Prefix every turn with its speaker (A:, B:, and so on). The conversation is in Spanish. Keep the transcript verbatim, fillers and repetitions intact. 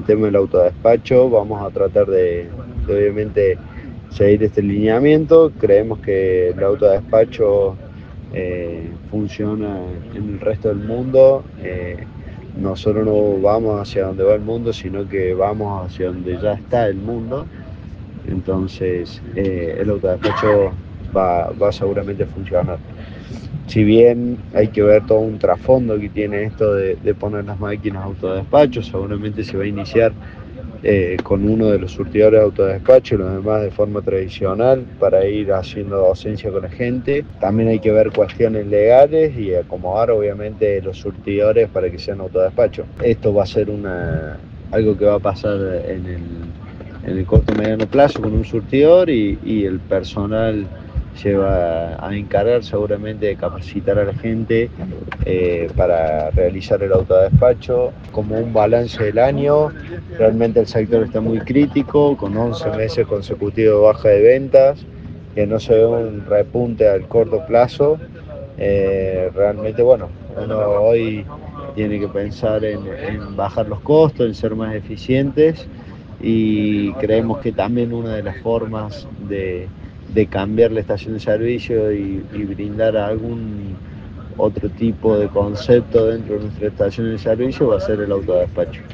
A: tema del autodespacho, vamos a tratar de, de obviamente seguir este lineamiento. Creemos que el autodespacho eh, funciona en el resto del mundo. Eh, nosotros no vamos hacia donde va el mundo, sino que vamos hacia donde ya está el mundo. Entonces, eh, el autodespacho va, va seguramente a funcionar. Si bien hay que ver todo un trasfondo que tiene esto de, de poner las máquinas autodespacho, seguramente se va a iniciar eh, con uno de los surtidores de autodespacho y los demás de forma tradicional para ir haciendo docencia con la gente. También hay que ver cuestiones legales y acomodar obviamente los surtidores para que sean autodespacho. Esto va a ser una, algo que va a pasar en el, en el corto y mediano plazo con un surtidor y, y el personal se va a encargar seguramente de capacitar a la gente eh, para realizar el autodespacho. Como un balance del año, realmente el sector está muy crítico, con once meses consecutivos de baja de ventas, que no se ve un repunte al corto plazo. Eh, realmente, bueno, uno hoy tiene que pensar en, en bajar los costos, en ser más eficientes y creemos que también una de las formas de, de cambiar la estación de servicio y, y brindar algún otro tipo de concepto dentro de nuestra estación de servicio va a ser el autodespacho.